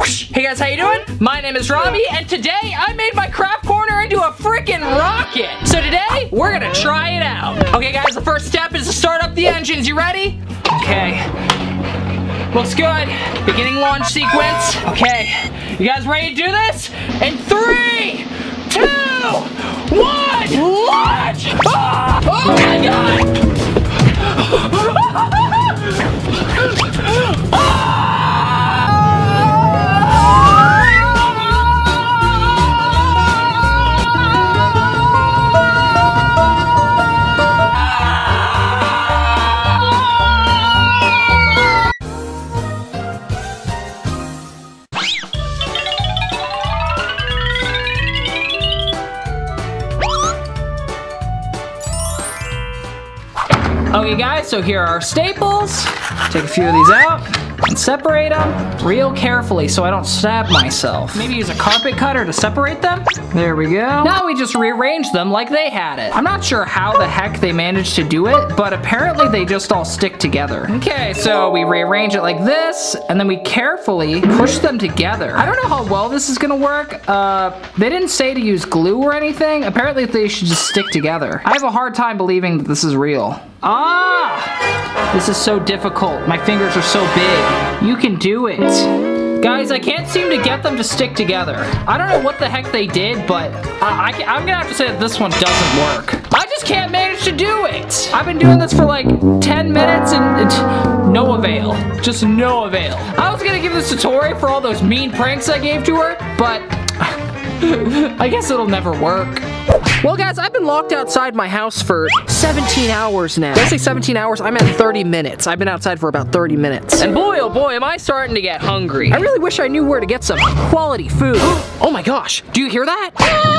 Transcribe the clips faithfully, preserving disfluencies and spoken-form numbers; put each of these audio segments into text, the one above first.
Hey guys, how you doing? My name is Robby, and today I made my craft corner into a freaking rocket. So today, we're gonna try it out. Okay guys, the first step is to start up the engines. You ready? Okay. Looks good. Beginning launch sequence. Okay. You guys ready to do this? In three, two, one, launch! Ah! Oh my god! Ah! Okay guys, so here are our staples. Take a few of these out and separate them real carefully so I don't stab myself. Maybe use a carpet cutter to separate them. There we go. Now we just rearrange them like they had it. I'm not sure how the heck they managed to do it, but apparently they just all stick together. Okay, so we rearrange it like this, and then we carefully push them together. I don't know how well this is gonna work. Uh, they didn't say to use glue or anything. Apparently they should just stick together. I have a hard time believing that this is real. Ah! This is so difficult. My fingers are so big. You can do it. Guys, I can't seem to get them to stick together. I don't know what the heck they did, but I, I, I'm gonna have to say that this one doesn't work. I just can't manage to do it. I've been doing this for like ten minutes and it's no avail. Just no avail. I was gonna give this tutorial for all those mean pranks I gave to her, but I guess it'll never work. Well guys, I've been locked outside my house for seventeen hours now. Did I say seventeen hours? I meant thirty minutes. I've been outside for about thirty minutes. And boy, oh boy, am I starting to get hungry. I really wish I knew where to get some quality food. Oh my gosh, do you hear that?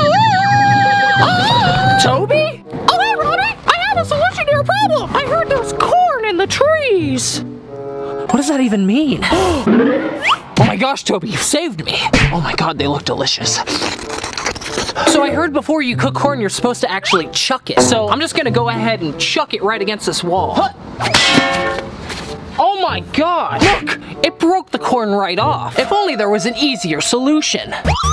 Toby? Oh hey, Robby, I have a solution to your problem. I heard there's corn in the trees. What does that even mean? Oh my gosh, Toby, you saved me. Oh my god, they look delicious. So I heard before you cook corn, you're supposed to actually chuck it. So I'm just gonna go ahead and chuck it right against this wall. Huh. Oh my god, look, it broke the corn right off. If only there was an easier solution.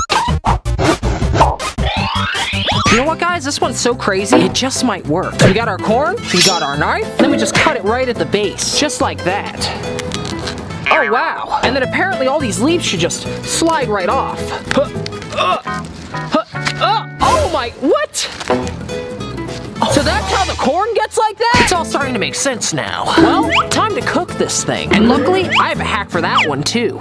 You know what guys, this one's so crazy, it just might work. We got our corn, we got our knife, then we just cut it right at the base, just like that. Oh wow, and then apparently all these leaves should just slide right off. Huh. Uh. Huh. Uh. Oh my, what? So that's how the corn gets like that? It's all starting to make sense now. Well, time to cook this thing. And luckily, I have a hack for that one too.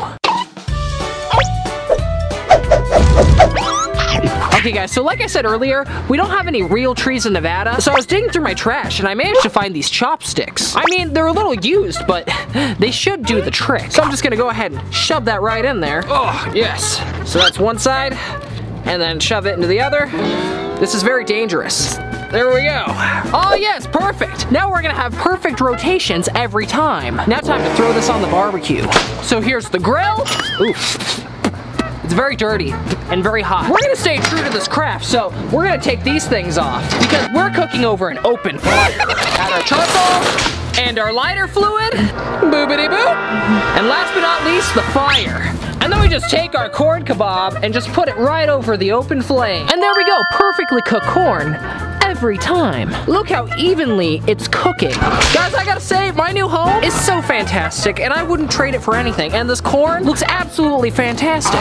Okay guys, so like I said earlier, we don't have any real trees in Nevada, so I was digging through my trash and I managed to find these chopsticks. I mean, they're a little used, but they should do the trick. So I'm just gonna go ahead and shove that right in there. Oh, yes. So that's one side, and then shove it into the other. This is very dangerous. There we go. Oh yes, perfect. Now we're gonna have perfect rotations every time. Now time to throw this on the barbecue. So here's the grill. Oof. It's very dirty and very hot. We're gonna stay true to this craft, so we're gonna take these things off because we're cooking over an open fire. Add our charcoal and our lighter fluid. Boobity boop. And last but not least, the fire. And then we just take our corn kebab and just put it right over the open flame. And there we go, perfectly cooked corn. Every time. Look how evenly it's cooking. Guys, I gotta say, my new home is so fantastic and I wouldn't trade it for anything. And this corn looks absolutely fantastic.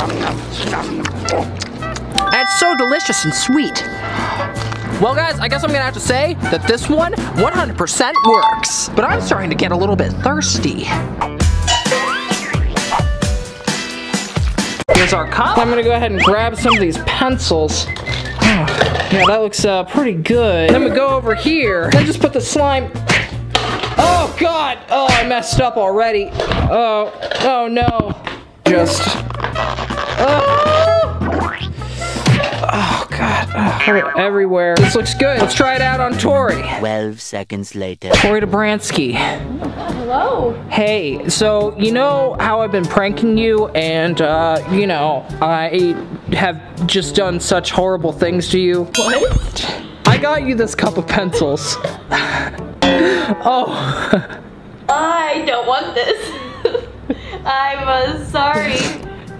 And it's so delicious and sweet. Well guys, I guess I'm gonna have to say that this one one hundred percent works. But I'm starting to get a little bit thirsty. Here's our cup. I'm gonna go ahead and grab some of these pencils. Oh, yeah, that looks uh, pretty good. Then we go over here, then just put the slime. Oh God, oh, I messed up already. Oh, oh no. Just, oh, oh God, oh, everywhere. This looks good. Let's try it out on Tori. twelve seconds later. Tori Dobransky. Hello. Hey, so you know how I've been pranking you and, uh, you know, I have just done such horrible things to you? What? I got you this cup of pencils. Oh. I don't want this. I'm uh, sorry.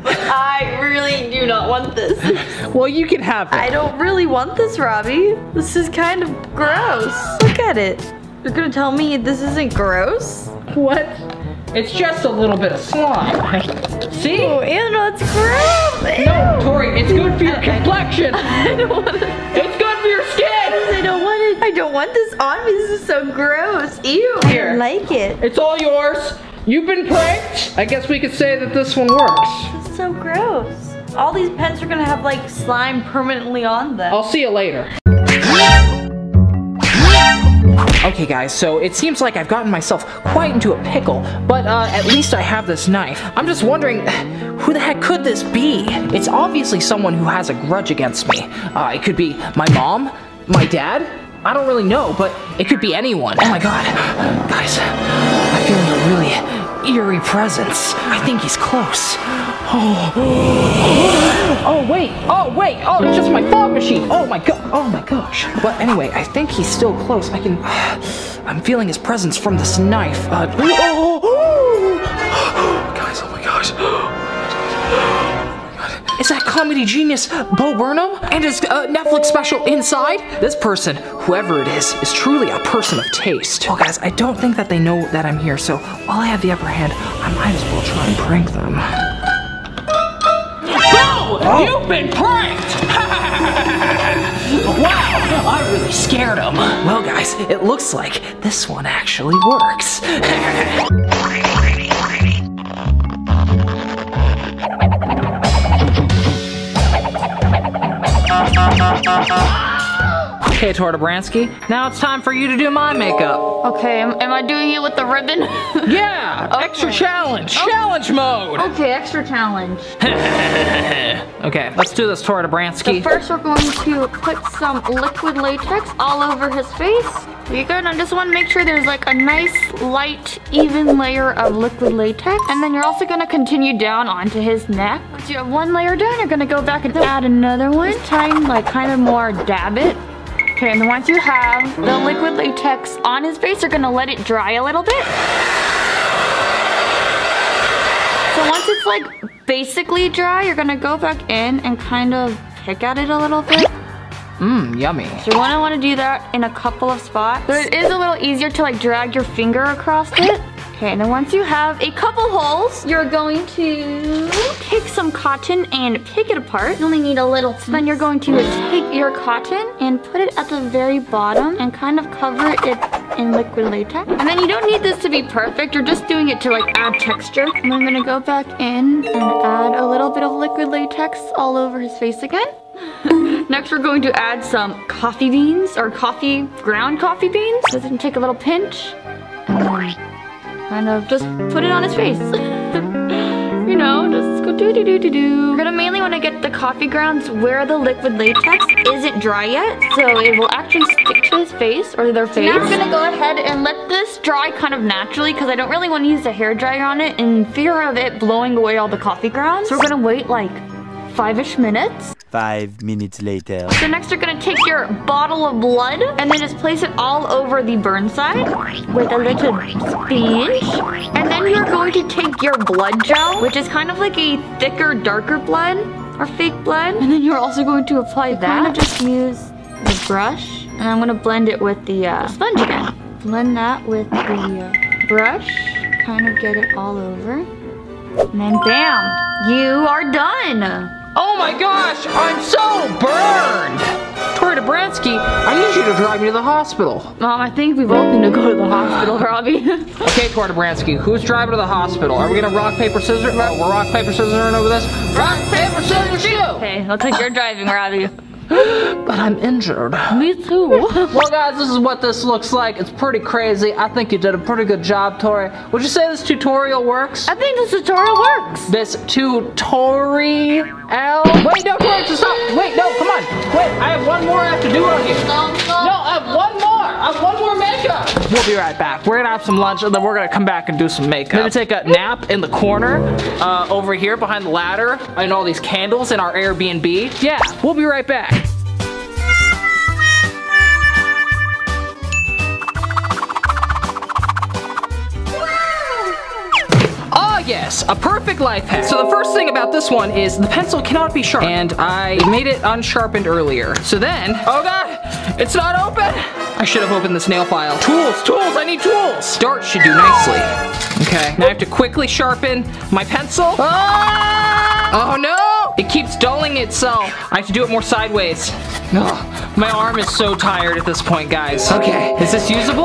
want this. Well, you can have it. I don't really want this, Robby. This is kind of gross. Look at it. You're gonna tell me this isn't gross? What? It's just a little bit of slime. See? Oh, ew, no, it's gross. Ew. No, Tori, it's good for your I, complexion. I don't want it. It's good for your skin. I don't want it. I don't want this on me. This is so gross. Ew. Here. I don't like it. It's all yours. You've been pranked. I guess we could say that this one works. This is so gross. All these pens are gonna have like slime permanently on them. I'll see you later. Okay guys, so it seems like I've gotten myself quite into a pickle, but uh, at least I have this knife. I'm just wondering, who the heck could this be? It's obviously someone who has a grudge against me. Uh, it could be my mom, my dad, I don't really know, but it could be anyone. Oh my god, guys, I'm feeling a really eerie presence. I think he's close. Oh, oh wait, oh wait, oh it's just my fog machine. Oh my god, oh my gosh. But anyway, I think he's still close. I can, I'm feeling his presence from this knife. Uh, oh, oh, oh. Guys, oh my gosh. Is that comedy genius Bo Burnham and his uh, Netflix special Inside? This person, whoever it is, is truly a person of taste. Well guys, I don't think that they know that I'm here, so while I have the upper hand, I might as well try and prank them. Bo! Oh. You've been pranked! Wow, I really scared him. Well guys, it looks like this one actually works. Okay, Tori Dobransky, now it's time for you to do my makeup. Okay, am, am I doing it with the ribbon? Yeah, okay. Extra challenge, okay. Challenge mode. Okay, extra challenge. Okay, let's do this, Tori Dobransky. So first we're going to put some liquid latex all over his face. You're good, I just want to make sure there's like a nice, light, even layer of liquid latex. And then you're also going to continue down onto his neck. Once you have one layer done, you're going to go back and add another one. Just trying like kind of more dab it. Okay, and then once you have the liquid latex on his face, you're gonna let it dry a little bit. So once it's like basically dry, you're gonna go back in and kind of pick at it a little bit. Mmm, yummy. So you wanna wanna do that in a couple of spots. So it is a little easier to like drag your finger across it. Okay, and then once you have a couple holes, you're going to take some cotton and pick it apart. You only need a little. So then you're going to take your cotton and put it at the very bottom and kind of cover it in liquid latex. And then you don't need this to be perfect. You're just doing it to like add texture. And I'm gonna go back in and add a little bit of liquid latex all over his face again. Next, we're going to add some coffee beans or coffee, ground coffee beans. So then take a little pinch and then kind of just put it on his face. You know, just go do do do do do. You're gonna mainly want to get the coffee grounds where the liquid latex isn't dry yet, so it will actually stick to his face or their face. Now we're gonna go ahead and let this dry kind of naturally because I don't really want to use a hair dryer on it in fear of it blowing away all the coffee grounds. So we're gonna wait like five-ish minutes. Five minutes later. So next you're gonna take your bottle of blood and then just place it all over the burn side with a little sponge. And then you're going to take your blood gel, which is kind of like a thicker, darker blood or fake blood. And then you're also going to apply that. I'm gonna just use the brush and I'm gonna blend it with the uh, sponge again. Blend that with the uh, brush, kind of get it all over. And then bam, you are done. Oh my gosh, I'm so burned! Tori Dobransky, I need you to drive me to the hospital. Mom, I think we both need to go to the hospital, Robby. Okay, Tori Dobransky, who's driving to the hospital? Are we gonna rock, paper, scissors? Uh, we're rock, paper, scissors over this? Rock, paper, scissors, shoot! Okay, looks like you're driving, Robby. But I'm injured. Me too. Well guys, this is what this looks like. It's pretty crazy. I think you did a pretty good job, Tori. Would you say this tutorial works? I think this tutorial works. This tutorial? Wait, no, Tori, stop. Wait, no, come on. Wait, I have one more I have to do on you. No, no. No, I have one more. I have one more makeup. We'll be right back. We're gonna have some lunch and then we're gonna come back and do some makeup. I'm gonna take a nap in the corner uh, over here behind the ladder and all these candles in our Airbnb. Yeah, we'll be right back. Yes, Yes, a perfect life hack. So the first thing about this one is the pencil cannot be sharp, and I made it unsharpened earlier. So then, oh God, it's not open. I should have opened this nail file. Tools, tools, I need tools. Dart should do nicely. Okay, now I have to quickly sharpen my pencil. Ah! Oh no, it keeps dulling itself. I have to do it more sideways. Oh, my arm is so tired at this point, guys. Okay, is this usable?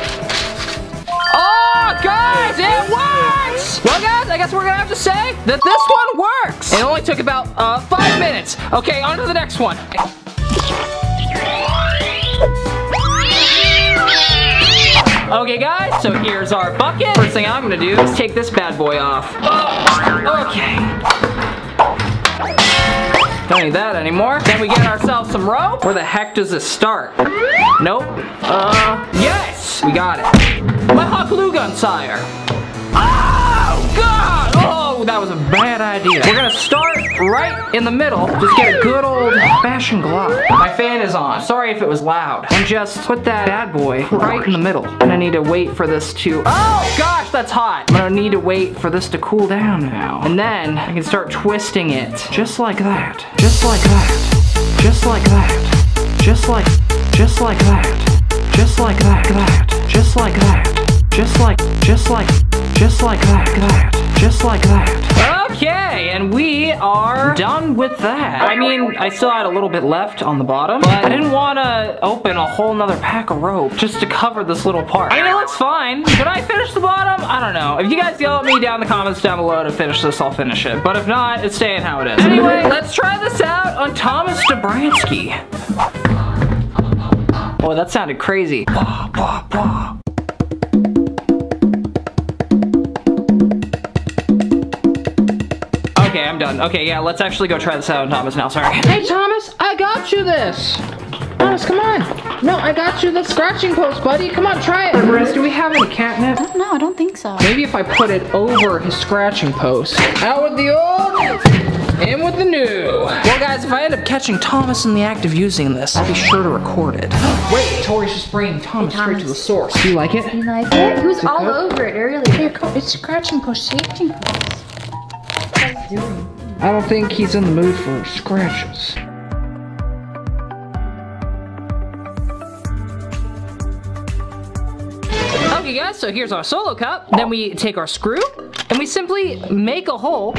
Oh, guys, it works! Well, guys, I guess we're gonna have to say that this one works. It only took about uh, five minutes. Okay, on to the next one. Okay, guys, so here's our bucket. First thing I'm gonna do is take this bad boy off. Oh, okay. Don't need that anymore. Then we get ourselves some rope. Where the heck does this start? Nope. Uh, yes! We got it. My hot glue gun, sire. Oh, God! Oh, that was a bad idea. We're gonna start right in the middle. Just get a good old fashioned glove. My fan is on. Sorry if it was loud. And just put that bad boy right in the middle. And I need to wait for this to, oh gosh, that's hot. I'm gonna need to wait for this to cool down now. And then I can start twisting it. Just like that. Just like that. Just like that. Just like, just like that. Just like that. That. Just like that. Just like, just like, just like that. That. Just like that. Okay, and we are done with that. I mean, I still had a little bit left on the bottom, but I didn't want to open a whole nother pack of rope just to cover this little part. I mean, it looks fine. Should I finish the bottom? I don't know. If you guys yell at me down in the comments down below to finish this, I'll finish it. But if not, it's staying how it is. Anyway, let's try this out on Thomas Dobransky. Oh, that sounded crazy. Bah, bah, bah. Okay, I'm done. Okay, yeah, let's actually go try this out on Thomas now, sorry. Hey, Thomas, I got you this. Thomas, come on. No, I got you the scratching post, buddy. Come on, try it. Riz, do we have any catnip? I don't know, I don't think so. Maybe if I put it over his scratching post. Out with the old, in with the new. Well, guys, if I end up catching Thomas in the act of using this, I'll be sure to record it. Wait, Tori's just bringing Thomas, hey, Thomas straight to the source. Do you like it? You like it? He was all good? over it earlier. Here, come. It's scratching post, scratching post. Doing? I don't think he's in the mood for scratches. Okay guys, so here's our solo cup. Then we take our screw and we simply make a hole.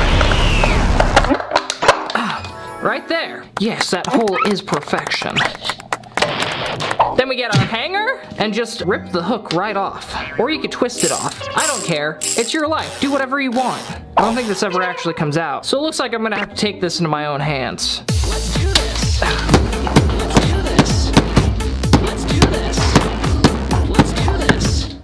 Ah, right there. Yes, that hole is perfection. Then we get our hanger and just rip the hook right off. Or you could twist it off. I don't care. It's your life. Do whatever you want. I don't think this ever actually comes out. So it looks like I'm gonna have to take this into my own hands. Let's do this. Let's do this. Let's do this. Let's do this.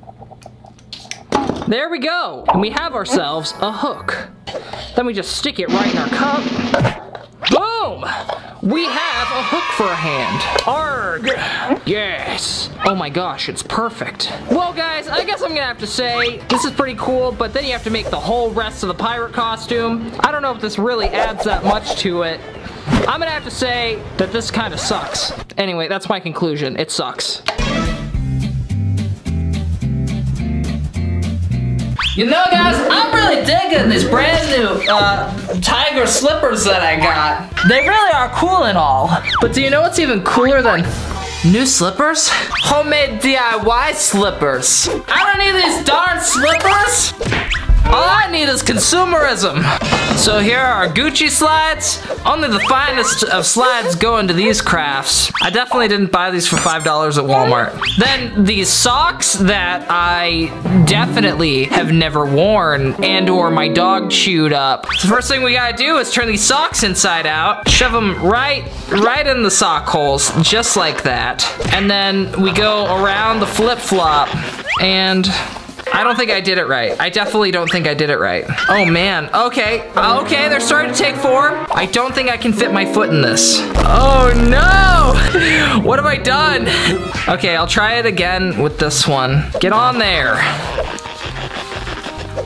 There we go. And we have ourselves a hook. Then we just stick it right in our cup. Boom! We have a hook for a hand. Arg! Yes! Oh my gosh, it's perfect. Well guys, I guess I'm gonna have to say, this is pretty cool, but then you have to make the whole rest of the pirate costume. I don't know if this really adds that much to it. I'm gonna have to say that this kind of sucks. Anyway, that's my conclusion. It sucks. You know guys, I'm really digging these brand new uh, tiger slippers that I got. They really are cool and all. But do you know what's even cooler than new slippers? Homemade D I Y slippers. I don't need these darn slippers. All I need is consumerism. So here are our Gucci slides. Only the finest of slides go into these crafts. I definitely didn't buy these for five dollars at Walmart. Then these socks that I definitely have never worn and or my dog chewed up. The first thing we gotta do is turn these socks inside out, shove them right, right in the sock holes, just like that. And then we go around the flip-flop and I don't think I did it right. I definitely don't think I did it right. Oh man, okay. Okay, they're starting to take form. I don't think I can fit my foot in this. Oh no! What have I done? Okay, I'll try it again with this one. Get on there.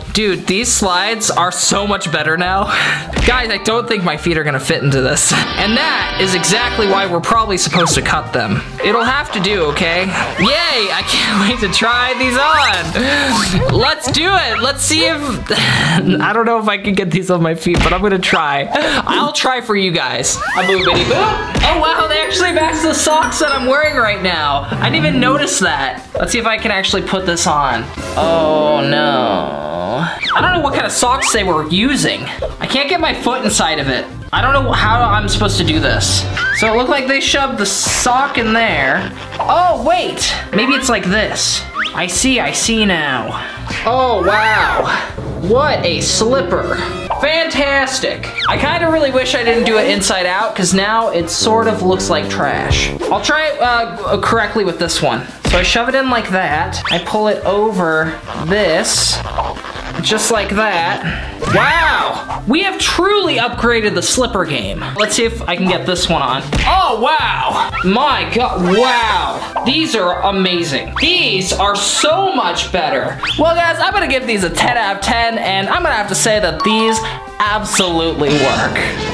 Dude, these slides are so much better now. Guys, I don't think my feet are gonna fit into this. And that is exactly why we're probably supposed to cut them. It'll have to do, okay? Yay, I can't wait to try these on. Let's do it. Let's see if, I don't know if I can get these on my feet, but I'm gonna try. I'll try for you guys. A boobity boop. Oh wow, they actually match the socks that I'm wearing right now. I didn't even notice that. Let's see if I can actually put this on. Oh no. I don't know what kind of socks they were using. I can't get my foot inside of it. I don't know how I'm supposed to do this. So it looked like they shoved the sock in there. Oh wait, maybe it's like this. I see, I see now. Oh wow, what a slipper. Fantastic. I kind of really wish I didn't do it inside out because now it sort of looks like trash. I'll try it uh, correctly with this one. So I shove it in like that. I pull it over this, just like that. Wow, we have truly upgraded the slipper game. Let's see if I can get this one on. Oh, wow, my God, wow. These are amazing. These are so much better. Well, guys, I'm gonna give these a ten out of ten, and I'm gonna have to say that these absolutely work.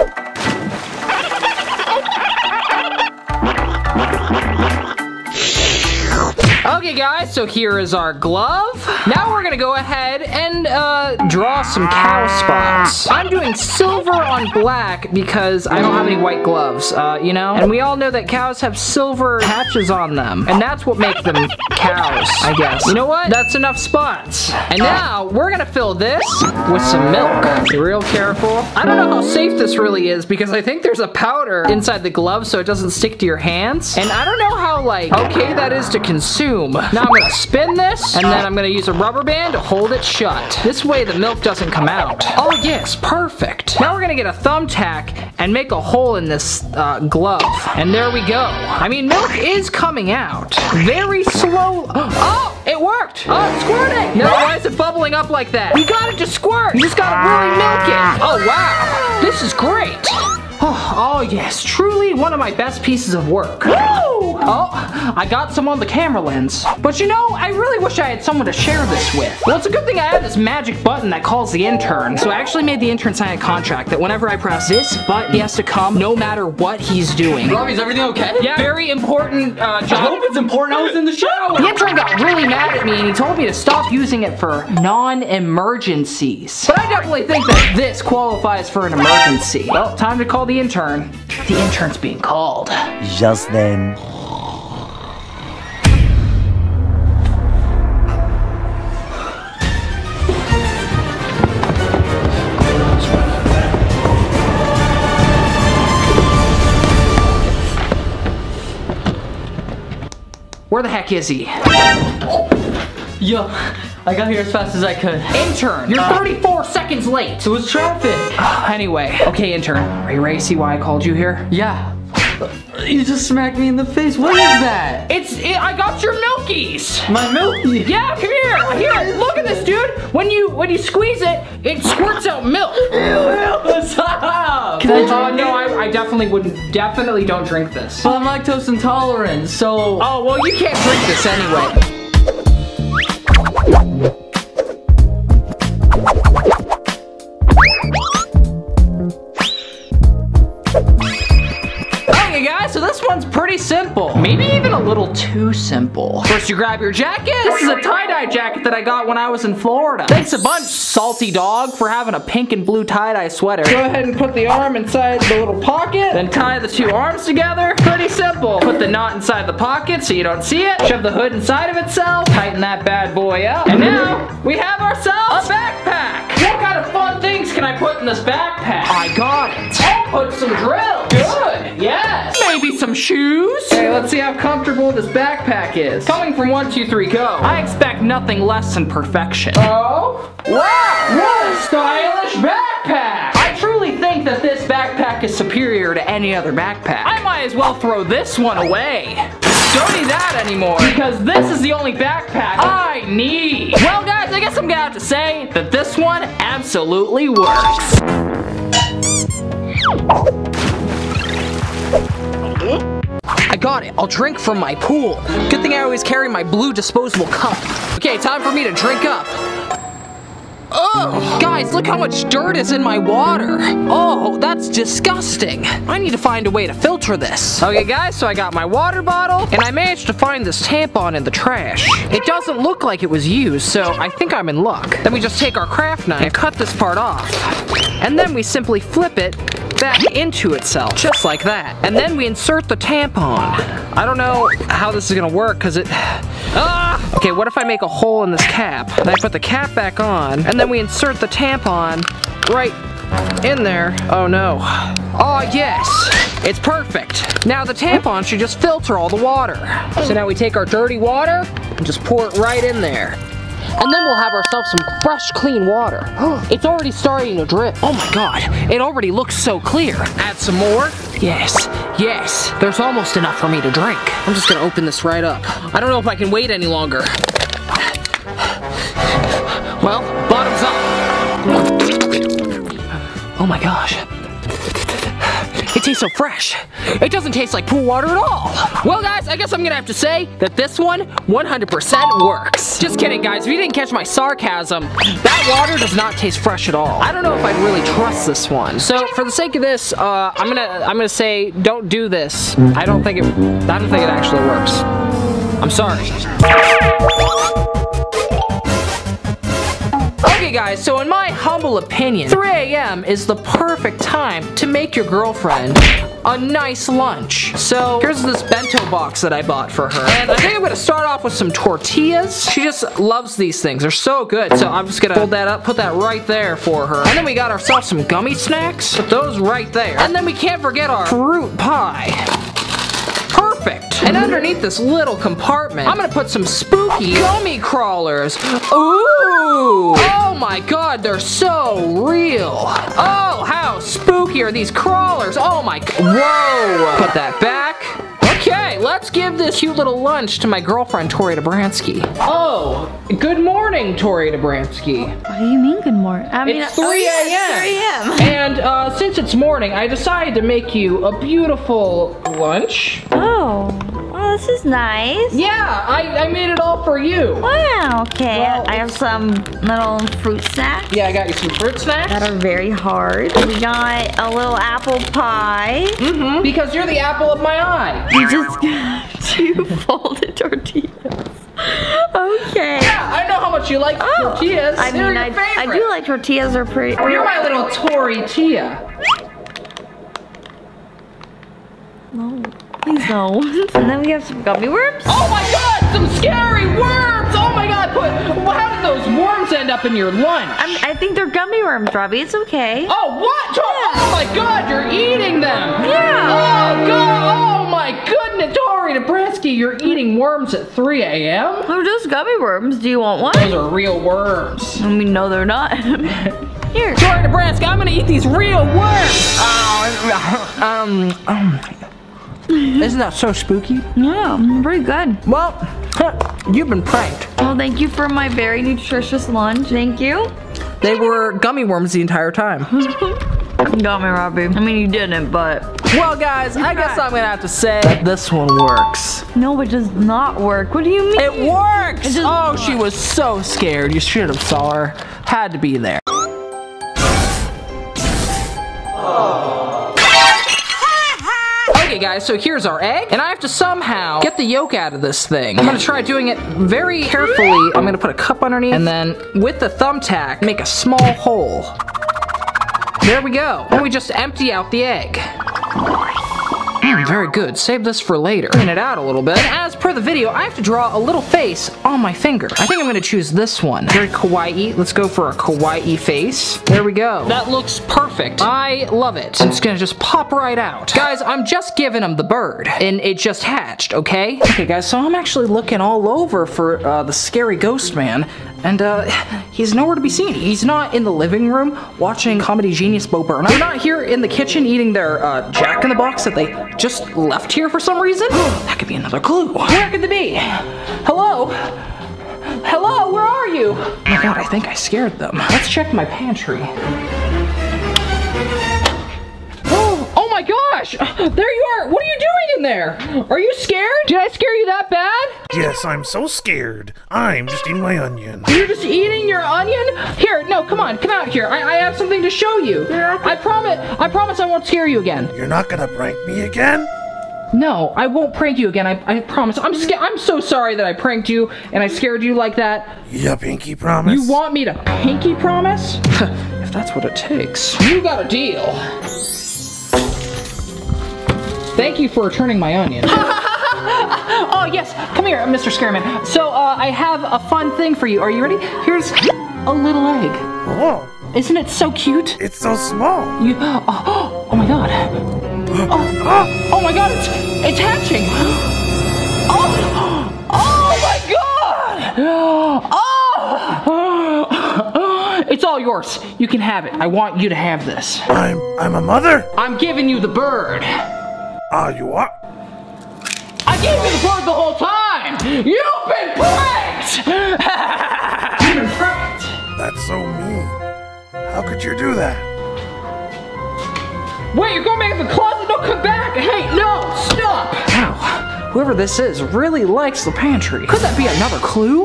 Okay guys, so here is our glove. Now we're gonna go ahead and uh, draw some cow spots. I'm doing silver on black because I don't have any white gloves, uh, you know? And we all know that cows have silver patches on them. And that's what makes them cows, I guess. You know what? That's enough spots. And now we're gonna fill this with some milk. Be real careful. I don't know how safe this really is because I think there's a powder inside the glove so it doesn't stick to your hands. And I don't know how like okay that is to consume. Now I'm gonna spin this, and then I'm gonna use a rubber band to hold it shut. This way the milk doesn't come out. Oh yes, perfect. Now we're gonna get a thumbtack and make a hole in this uh, glove. And there we go. I mean, milk is coming out. Very slow. Oh, it worked. Oh, it's squirting. No, why is it bubbling up like that? You got it to squirt. You just gotta really milk it. Oh wow, this is great. Oh, oh yes, truly one of my best pieces of work. Oh, I got some on the camera lens. But you know, I really wish I had someone to share this with. Well, it's a good thing I have this magic button that calls the intern. So I actually made the intern sign a contract that whenever I press this button, he has to come no matter what he's doing. Robby, is everything okay? Yeah, very important uh, job. I hope it's important. I was in the shower. The intern got really mad at me and he told me to stop using it for non-emergencies. But I definitely think that this qualifies for an emergency. Well, time to call the intern. The intern's being called. Just then. Where the heck is he? Yo, I got here as fast as I could. Intern, you're thirty-four seconds late. It was traffic. Anyway, okay intern, are you ready to see why I called you here? Yeah. You just smacked me in the face. What is that? It's, it, I got your milkies. My milky. Yeah, come here. Here, look at this, dude. When you when you squeeze it, it squirts out milk. Ew, stop. Can I drink uh, no, it? I, I definitely wouldn't, definitely don't drink this. But I'm lactose intolerant, so. Oh, well, you can't drink this anyway. Okay guys, so this one's pretty simple. Maybe even a little too simple. First you grab your jacket. This is a tie-dye jacket that I got when I was in Florida. Thanks a bunch, salty dog, for having a pink and blue tie-dye sweater. Go ahead and put the arm inside the little pocket. Then tie the two arms together. Pretty simple. Put the knot inside the pocket so you don't see it. Shove the hood inside of itself. Tighten that bad boy up. And now, we have ourselves a backpack. What kind of fun things can I put in this backpack? I got it. I'll put some drills. Good, yes. Maybe some shoes. Okay, let's see how comfortable this backpack is. Coming from one, two, three, go. I expect nothing less than perfection. Oh, wow, what a stylish backpack. I truly think that this backpack is superior to any other backpack. I might as well throw this one away. Don't need that anymore, because this is the only backpack I need. Well guys, I guess I'm gonna have to say that this one absolutely works. I got it. I'll drink from my pool. Good thing I always carry my blue disposable cup. Okay, time for me to drink up. Oh, guys, look how much dirt is in my water. Oh, that's disgusting. I need to find a way to filter this. Okay, guys, so I got my water bottle, and I managed to find this tampon in the trash. It doesn't look like it was used, so I think I'm in luck. Then we just take our craft knife and cut this part off. And then we simply flip it back into itself, just like that. And then we insert the tampon. I don't know how this is gonna work, because it... Ah! Okay, what if I make a hole in this cap? And I put the cap back on, and then we insert the tampon right in there. Oh no. Oh yes, it's perfect. Now the tampon should just filter all the water. So now we take our dirty water and just pour it right in there. And then we'll have ourselves some fresh, clean water. It's already starting to drip. Oh my god, it already looks so clear. Add some more. Yes, yes. There's almost enough for me to drink. I'm just gonna open this right up. I don't know if I can wait any longer. Well, bottoms up. Oh my gosh. It tastes so fresh. It doesn't taste like pool water at all. Well, guys, I guess I'm gonna have to say that this one one hundred percent works. Just kidding, guys. If you didn't catch my sarcasm, that water does not taste fresh at all. I don't know if I'd really trust this one. So, for the sake of this, uh, I'm gonna I'm gonna say don't do this. I don't think it I don't think it actually works. I'm sorry. Okay guys, so in my humble opinion, three A M is the perfect time to make your girlfriend a nice lunch. So here's this bento box that I bought for her. And I think I'm gonna start off with some tortillas. She just loves these things, they're so good. So I'm just gonna fold that up, put that right there for her. And then we got ourselves some gummy snacks, put those right there. And then we can't forget our fruit pie. Perfect. And underneath this little compartment, I'm gonna put some spooky gummy crawlers. Ooh! Oh my god, they're so real. Oh, how spooky are these crawlers? Oh my, whoa! Put that back. Okay, let's give this cute little lunch to my girlfriend, Tori Dobransky. Oh, good morning, Tori Dobransky. What do you mean good morning? I mean, It's three A M three A M And uh, since it's morning, I decided to make you a beautiful lunch. Oh, well, this is nice. Yeah, I, I made it all for you. Wow, okay. Well, I have some little fruit snacks Yeah, I got you some fruit snacks. that are very hard. We got a little apple pie. Mm-hmm. Because you're the apple of my eye. We just got two folded tortillas. Okay. Yeah, I know how much you like Oh, tortillas. I They're mean, your I, favorite. I do like tortillas. Are pretty. You're my little Tori Tia. No, please no. And then we have some gummy worms. Oh my god, some scary worms! Oh my god, put, how did those worms end up in your lunch? I'm, I think they're gummy worms, Robbie. It's okay. Oh, what? Oh my god, you're eating them! Yeah. Oh god, oh my goodness, Tori Dobransky, you're eating worms at three A M? They're just gummy worms. Do you want one? Those are real worms. I mean, no, they're not. Here. Tori Dobransky, I'm gonna eat these real worms! Oh, um, um, isn't that so spooky? Yeah, pretty good. Well, you've been pranked. Well, thank you for my very nutritious lunch. Thank you. They were gummy worms the entire time. Got me, Robbie. I mean, you didn't, but... Well, guys, I guess I'm gonna have to say that this one works. No, it does not work. What do you mean? It works! It does Oh, not. she was so scared. You should have saw her. Had to be there. Okay guys, so here's our egg, and I have to somehow get the yolk out of this thing. I'm gonna try doing it very carefully. I'm gonna put a cup underneath, and then with the thumbtack, make a small hole. There we go. And we just empty out the egg. Mm, very good. Save this for later. Clean it out a little bit. And as per the video, I have to draw a little face on my finger. I think I'm gonna choose this one. Very kawaii. Let's go for a kawaii face. There we go. That looks perfect. I love it. It's gonna just pop right out. Guys, I'm just giving him the bird, and it just hatched, okay? Okay, guys, so I'm actually looking all over for uh, the scary ghost man. And uh, he's nowhere to be seen. He's not in the living room watching comedy genius Bo Burnham. They're not here in the kitchen eating their uh, Jack in the Box that they just left here for some reason. That could be another clue. Where could they be? Hello? Hello, where are you? Oh my god, I think I scared them. Let's check my pantry. Oh, oh my gosh! There you are! What are you doing in there? Are you scared? Did I scare you that bad? Yes, I'm so scared. I'm just eating my onion. You're just eating your onion? Here, no, come on, come out here. I, I have something to show you. I promise, I promise I won't scare you again. You're not gonna prank me again? No, I won't prank you again. I, I promise. I'm scared. I'm so sorry that I pranked you and I scared you like that. Yeah, pinky promise. You want me to pinky promise? If that's what it takes. You got a deal. Thank you for returning my onion. Oh yes, come here, Mister Scareman. So uh, I have a fun thing for you. Are you ready? Here's a little egg. Oh. Isn't it so cute? It's so small. You. Oh, oh my god. Oh, oh my god, it's it's hatching. Oh, oh my god. Oh, it's all yours. You can have it. I want you to have this. I'm I'm a mother. I'm giving you the bird. Ah, uh, you are? I gave you the bird the whole time! You've been pranked! You've been pranked! That's so mean. How could you do that? Wait, you're going back in the closet? No, come back! Hey, no! Stop! Wow, whoever this is really likes the pantry. Could that be another clue?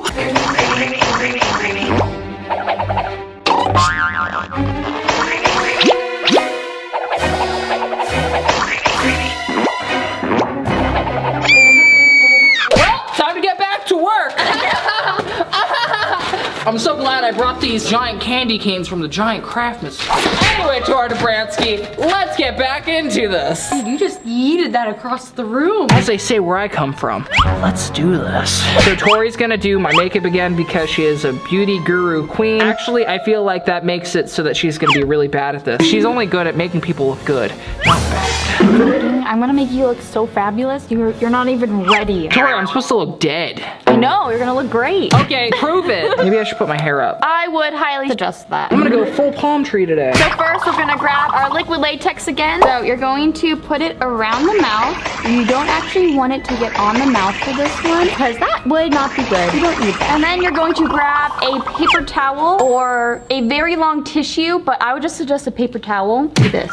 I'm so glad I brought these giant candy canes from the giant craft mister. Anyway, Tora Dobransky, let's get back into this. You just yeeted that across the room. As they say where I come from, let's do this. So Tori's gonna do my makeup again because she is a beauty guru queen. Actually, I feel like that makes it so that she's gonna be really bad at this. She's only good at making people look good, not bad. I'm gonna make you look so fabulous, you're, you're not even ready. Tori, I'm supposed to look dead. I know, you're gonna look great. Okay, prove it. Maybe I should put my hair up. I would highly suggest that. I'm gonna go full palm tree today. So first, we're gonna grab our liquid latex again. So you're going to put it around the mouth. You don't actually want it to get on the mouth for this one, because that would not be good. You don't need that. And then you're going to grab a paper towel or a very long tissue, but I would just suggest a paper towel. Do this.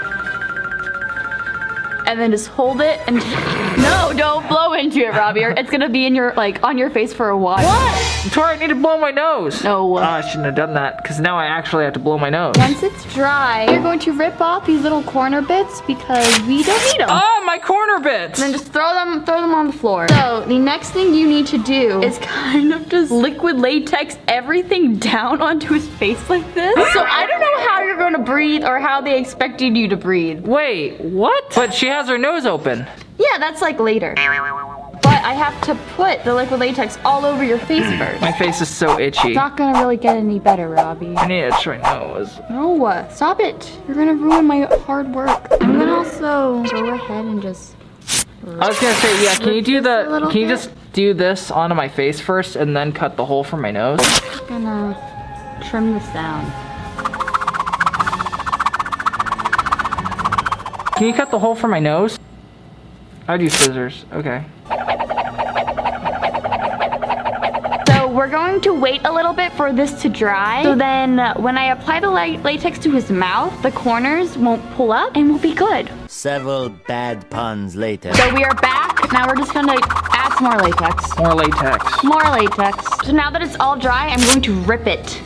And then just hold it and no, don't blow into it, Robbie. It's gonna be in your like on your face for a while. What? Tori, I need to blow my nose. No. Oh, I shouldn't have done that because now I actually have to blow my nose. Once it's dry, you're going to rip off these little corner bits because we don't need them. Oh, my corner bits. And then just throw them, throw them on the floor. So the next thing you need to do is kind of just liquid latex everything down onto his face like this. So I don't know how you're going to breathe or how they expected you to breathe. Wait, what? But she has her nose open. Yeah, that's like later. But I have to put the liquid latex all over your face first. My face is so itchy. It's not gonna really get any better, Robbie. I need to itch my nose. No, uh, stop it. You're gonna ruin my hard work. I'm gonna also go ahead and just... I was gonna say, yeah, can you do the, can you bit. just do this onto my face first and then cut the hole for my nose? I'm gonna trim this down. Can you cut the hole for my nose? I'd use scissors, okay. So we're going to wait a little bit for this to dry. So then uh, when I apply the la latex to his mouth, the corners won't pull up and we'll be good. Several bad puns later. So we are back. Now we're just gonna add some more latex. More latex. More latex. So now that it's all dry, I'm going to rip it.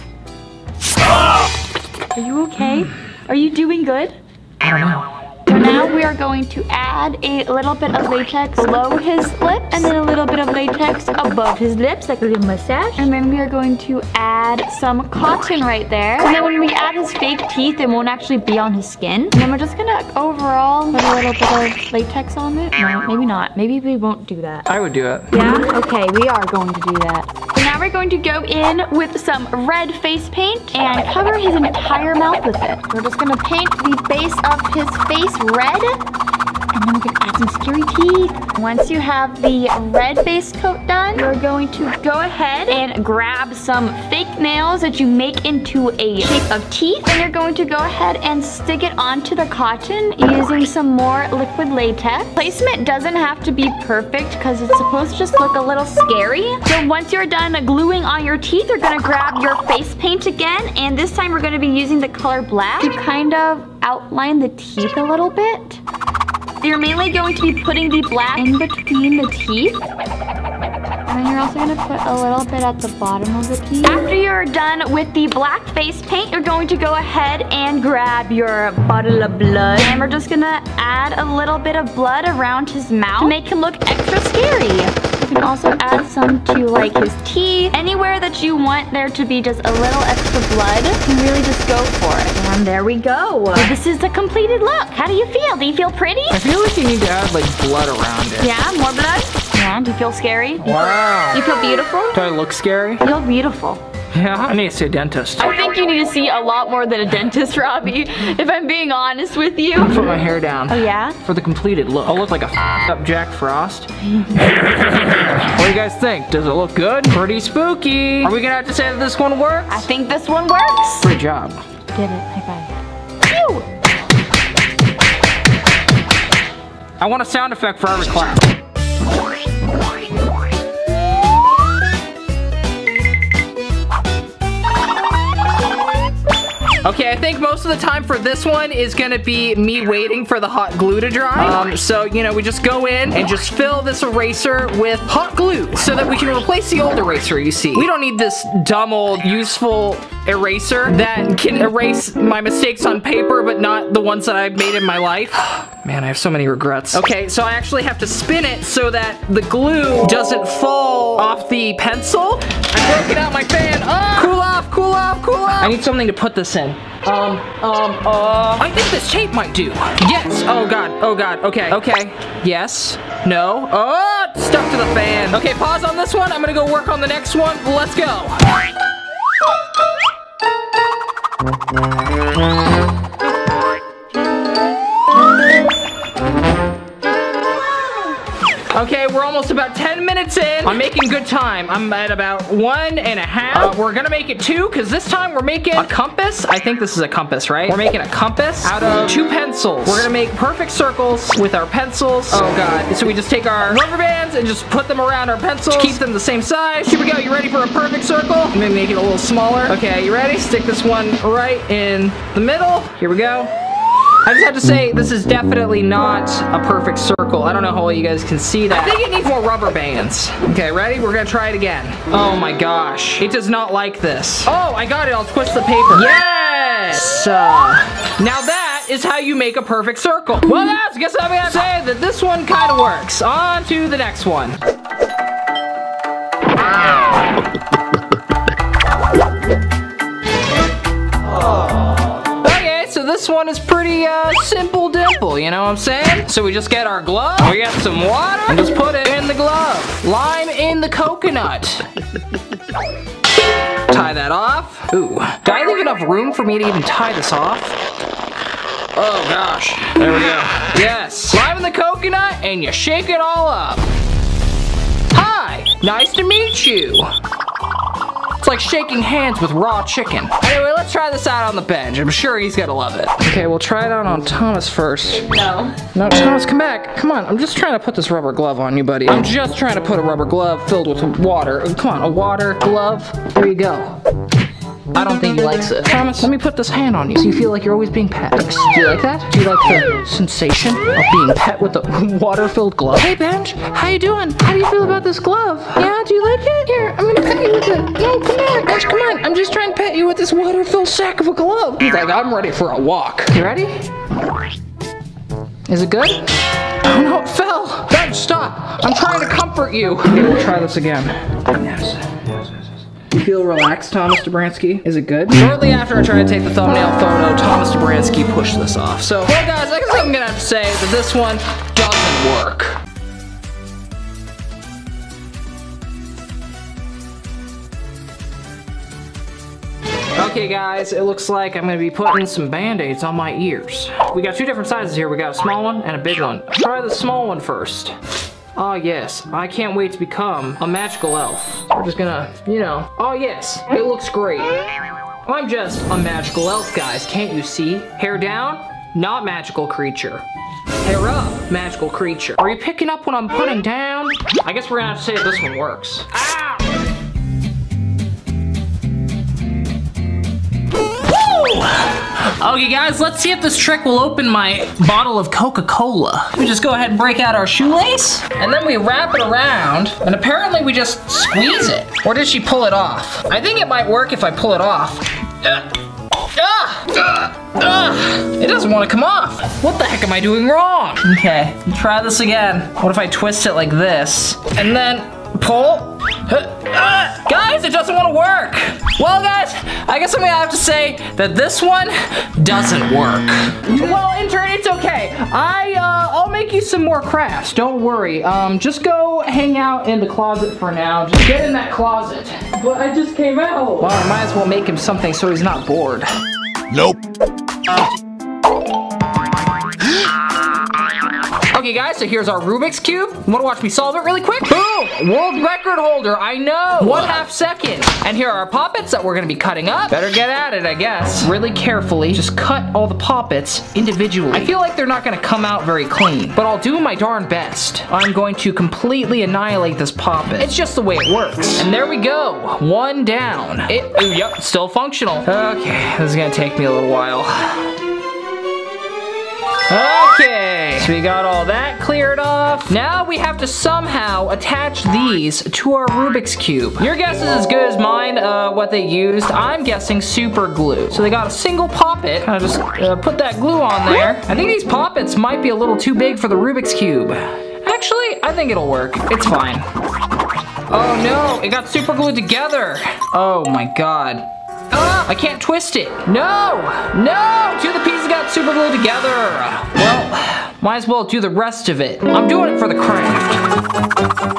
Are you okay? Are you doing good? I don't know. So now we are going to add a little bit of latex below his lips and then a little bit of latex above his lips, like a little mustache. And then we are going to add some cotton right there. And then when we add his fake teeth, it won't actually be on his skin. And then we're just gonna overall put a little bit of latex on it. No, maybe not. Maybe we won't do that. I would do it. Yeah? Okay, we are going to do that. So now we're going to go in with some red face paint and cover his entire mouth with it. We're just gonna paint the base of his face red, and then we're gonna add some scary teeth. Once you have the red base coat done, you're going to go ahead and grab some fake nails that you make into a shape of teeth, and you're going to go ahead and stick it onto the cotton using some more liquid latex. Placement doesn't have to be perfect because it's supposed to just look a little scary. So once you're done gluing on your teeth, you're gonna grab your face paint again, and this time we're gonna be using the color black to kind of outline the teeth a little bit. you're mainly going to be putting the black in between the teeth. And then you're also gonna put a little bit at the bottom of the teeth. After you're done with the black face paint, you're going to go ahead and grab your bottle of blood. And we're just gonna add a little bit of blood around his mouth to make him look extra scary. You can also add some to like his teeth. Anywhere that you want there to be just a little extra blood, you can really just go for it. And there we go. This is the completed look. How do you feel? Do you feel pretty? I feel like you need to add like blood around it. Yeah, more blood? Yeah, do you feel scary? Wow. Do you feel beautiful? Do I look scary? You look beautiful. Yeah, I need to see a dentist. I think you need to see a lot more than a dentist, Robby, if I'm being honest with you. I'll put my hair down. Oh, yeah? For the completed look. I'll look like a f***ed up Jack Frost. What do you guys think? Does it look good? Pretty spooky. Are we gonna have to say that this one works? I think this one works. Great job. Did it. High five. Phew! I want a sound effect for every clap. Okay, I think most of the time for this one is gonna be me waiting for the hot glue to dry. Um, so, you know, we just go in and just fill this eraser with hot glue so that we can replace the old eraser, you see. We don't need this dumb old useful eraser that can erase my mistakes on paper, but not the ones that I've made in my life. Man, I have so many regrets. Okay, so I actually have to spin it so that the glue doesn't fall off the pencil. I'm broken out my fan. Oh, cool off, cool off, cool off. I need something to put this in. Um, um, uh, I think this tape might do. Yes, oh God, oh God, okay, okay. Yes, no, oh, stuck to the fan. Okay, pause on this one. I'm gonna go work on the next one. Let's go. Okay, we're almost about ten minutes in. I'm making good time. I'm at about one and a half. Uh, we're gonna make it two, because this time we're making a compass. I think this is a compass, right? We're making a compass out of two pencils. We're gonna make perfect circles with our pencils. Oh God. So we just take our rubber bands and just put them around our pencils. Keep them the same size. Here we go. You ready for a perfect circle? Maybe make it a little smaller. Okay, you ready? Stick this one right in the middle. Here we go. I just have to say, this is definitely not a perfect circle. I don't know how well you guys can see that. I think it needs more rubber bands. Okay, ready? We're gonna try it again. Oh my gosh. It does not like this. Oh, I got it. I'll twist the paper. Yes! Uh, now that is how you make a perfect circle. Well, guys, I guess I'm gonna say that this one kind of works. On to the next one. This one is pretty uh, simple dimple, you know what I'm saying? So we just get our glove, we get some water, and just put it in the glove. Lime in the coconut. Tie that off. Ooh, do I leave enough room for me to even tie this off? Oh gosh, there we go. Yes, lime in the coconut, and you shake it all up. Hi, nice to meet you. It's like shaking hands with raw chicken. Anyway, let's try this out on the bench. I'm sure he's gonna love it. Okay, we'll try it out on Thomas first. No. No, Thomas, come back. Come on, I'm just trying to put this rubber glove on you, buddy. I'm just trying to put a rubber glove filled with water. Come on, a water glove. There you go. I don't think he likes it. Thomas, let me put this hand on you so you feel like you're always being pet. Do you like that? Do you like the sensation of being pet with a water-filled glove? Hey, Benj, how you doing? How do you feel about this glove? Yeah, do you like it? Here, I'm gonna pet you with it. No, come back, Benj, come on. I'm just trying to pet you with this water-filled sack of a glove. He's like, I'm ready for a walk. You ready? Is it good? Oh no, it fell. Benj, stop. I'm trying to comfort you. Okay, we'll try this again. Yes. You feel relaxed, Thomas Dobransky? Is it good? Shortly after I tried to take the thumbnail photo, Thomas Dobransky pushed this off. So, well guys, I guess I'm gonna have to say that this one doesn't work. Okay guys, it looks like I'm gonna be putting some band-aids on my ears. We got two different sizes here. We got a small one and a big one. Try the small one first. Oh yes, I can't wait to become a magical elf. We're just gonna, you know, oh yes, it looks great. I'm just a magical elf, guys, can't you see? Hair down, not magical creature. Hair up, magical creature. Are you picking up what I'm putting down? I guess we're gonna have to say if this one works. Ow! Woo! Okay, guys, let's see if this trick will open my bottle of Coca-Cola. We just go ahead and break out our shoelace, and then we wrap it around, and apparently we just squeeze it. Or did she pull it off? I think it might work if I pull it off. Uh, uh, uh, uh, it doesn't want to come off. What the heck am I doing wrong? Okay, try this again. What if I twist it like this, and then pull? Uh, guys, it doesn't want to work. Well, guys, I guess I'm gonna have to say that this one doesn't work. Well, intern, it's okay. I, uh, I'll make you some more crafts. Don't worry. Um, just go hang out in the closet for now. Just get in that closet. But I just came out. Well, I might as well make him something so he's not bored. Nope. Okay, guys, so here's our Rubik's Cube. Want to watch me solve it really quick? Boom! World record holder, I know! One half second. And here are our poppets that we're gonna be cutting up. Better get at it, I guess. Really carefully, just cut all the poppets individually. I feel like they're not gonna come out very clean, but I'll do my darn best. I'm going to completely annihilate this poppet. It's just the way it works. And there we go, one down. It, ooh, yep, still functional. Okay, this is gonna take me a little while. Okay, so we got all that cleared off. Now we have to somehow attach these to our Rubik's Cube. Your guess is as good as mine, uh, what they used. I'm guessing super glue. So they got a single poppet. Kind of just uh, put that glue on there. I think these poppets might be a little too big for the Rubik's Cube. Actually, I think it'll work. It's fine. Oh no, it got super glued together. Oh my God. Ah, I can't twist it. No, no, two of the pieces got super glued together. Well, might as well do the rest of it. I'm doing it for the craft.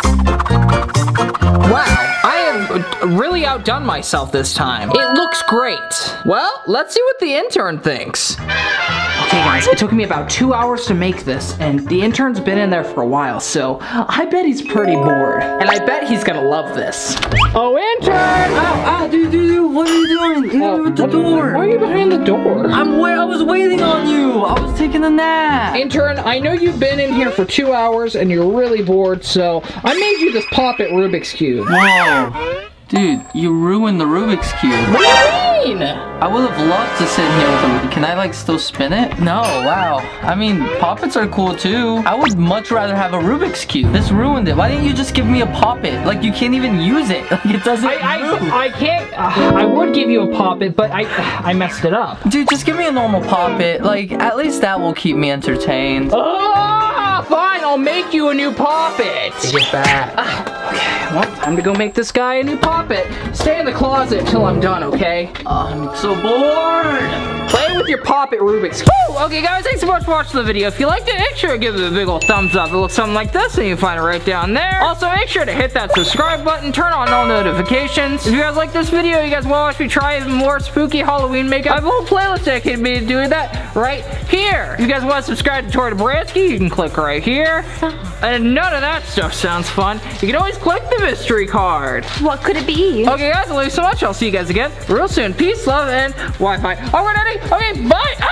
Wow, I have really outdone myself this time. It looks great. Well, let's see what the intern thinks. Okay guys, it took me about two hours to make this, and the intern's been in there for a while, so I bet he's pretty bored. And I bet he's gonna love this. Oh, intern! Ow, ow, dude, dude, dude, what are you doing? Get Oh, with the what- door. Why are you behind the door? I'm where I was waiting on you. I was taking a nap. Intern, I know you've been in here for two hours and you're really bored, so I made you this Poppet Rubik's Cube. Whoa. Dude, you ruined the Rubik's Cube. What do you mean? I would have loved to sit here with them. Can I like still spin it? No, wow. I mean, poppets are cool too. I would much rather have a Rubik's Cube. This ruined it. Why didn't you just give me a poppet? Like you can't even use it. Like it doesn't I, move. I, I can't, uh, I would give you a Poppet, but I, I messed it up. Dude, just give me a normal poppet. Like at least that will keep me entertained. Ah, fine, I'll make you a new Poppet. Take it back. Okay, well, time to go make this guy a new Poppet. Stay in the closet till I'm done, okay? I'm so bored. Play with your Poppet Rubik's Cube. Woo! Okay guys, thanks so much for watching the video. If you liked it, make sure to give it a big old thumbs up. It looks something like this, and you can find it right down there. Also, make sure to hit that subscribe button, turn on all notifications. If you guys like this video, you guys want to watch me try even more spooky Halloween makeup, I have a whole playlist dedicated to me doing that right here. If you guys want to subscribe to Tori Dabransky, you can click right here. And none of that stuff sounds fun. You can always click the mystery card. What could it be? Okay guys, I love you so much. I'll see you guys again real soon. Peace, love, and Wi-Fi. All right, Eddie. Okay, bye.